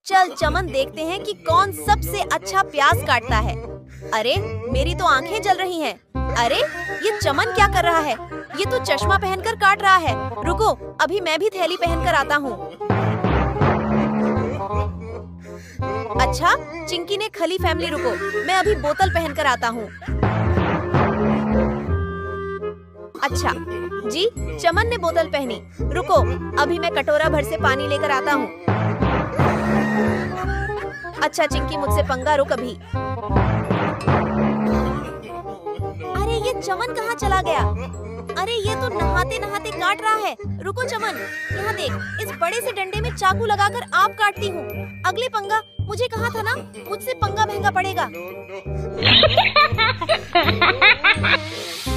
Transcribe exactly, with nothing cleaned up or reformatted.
चल चमन, देखते हैं कि कौन सबसे अच्छा प्याज काटता है। अरे मेरी तो आंखें जल रही हैं। अरे ये चमन क्या कर रहा है? ये तो चश्मा पहनकर काट रहा है। रुको, अभी मैं भी थैली पहनकर आता हूँ। अच्छा, चिंकी ने खली फैमिली, रुको मैं अभी बोतल पहनकर आता हूँ। अच्छा जी, चमन ने बोतल पहनी। रुको, अभी मैं कटोरा भर से पानी लेकर आता हूँ। अच्छा चिंकी, मुझसे पंगा, रुक अभी। अरे ये चमन कहाँ चला गया? अरे ये तो नहाते नहाते काट रहा है। रुको चमन, यहाँ देख, इस बड़े से डंडे में चाकू लगाकर आप काटती हूँ। अगले पंगा, मुझे कहा था ना, मुझसे पंगा महंगा पड़ेगा।